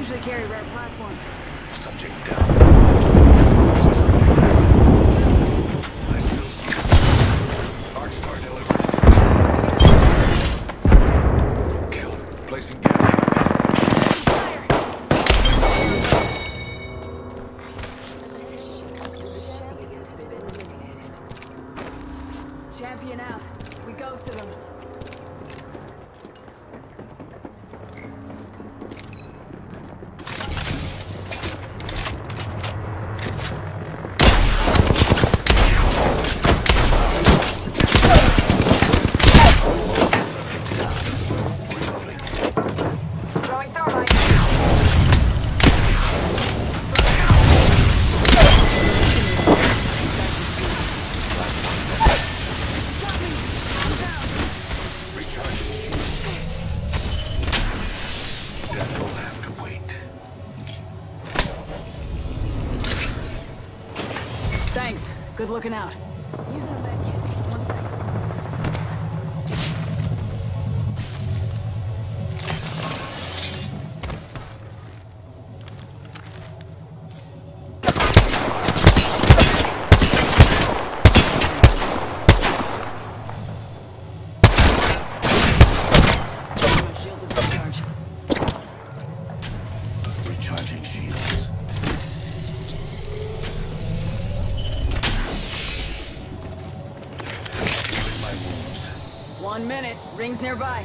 usually carry rare platforms. Subject down. I still see. Arcstar delivered. Kill. Placing gas. Champion out. We ghosted him. Throwing thermite. Death will have to wait. Thanks. Good looking out. Using a med kit. 1 second. Shields are discharged. Recharging shields. Healing my wounds. 1 minute. Rings nearby.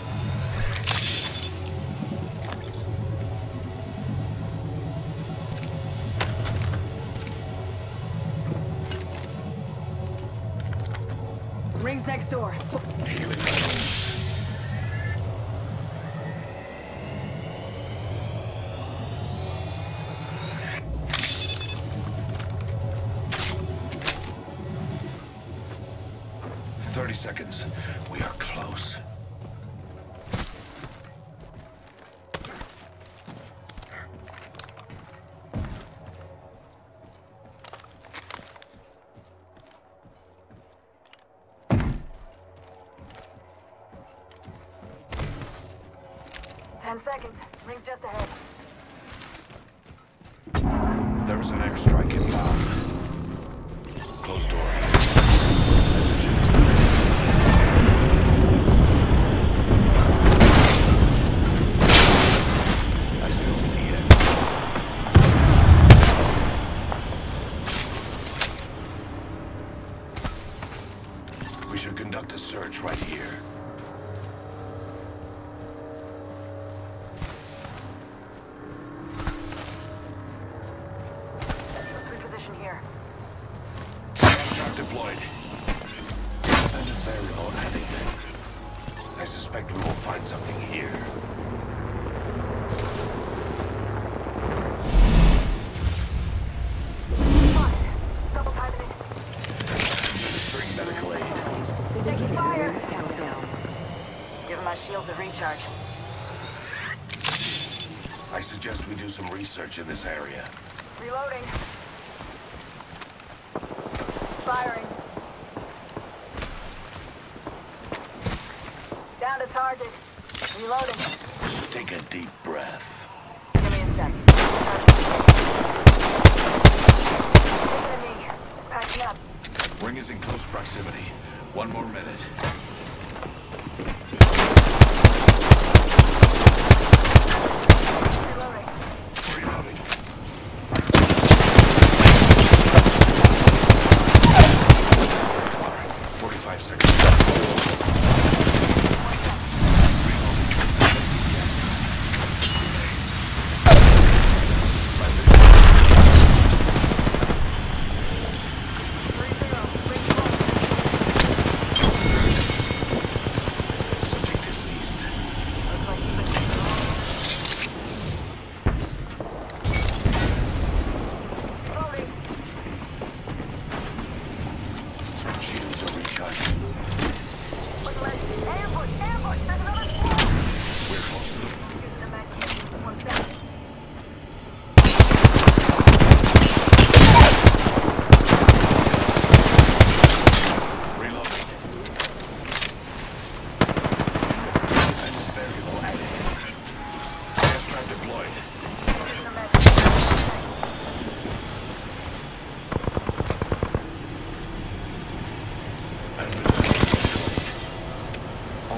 Rings next door. Healing my wounds. Seconds. We are close. Ten seconds. Rings just ahead. There is an airstrike inbound. Closed door. We should conduct a search right here. Let's reposition here. Trap deployed. Abandoned variable heading. I suspect we will find something here. Double timing it. Administering medical aid. Taking fire. Countdown. Giving my shields a recharge. I suggest we do some research in this area. Reloading. Firing. Down to target. Reloading. Take a deep breath. Give me a sec. Taking a knee. Patching up. Ring is in close proximity. 1 more minute. Reloading. Reloading. 45 seconds.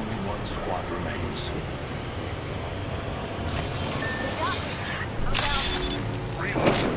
Only one squad remains. They got me. I'm down. Reload.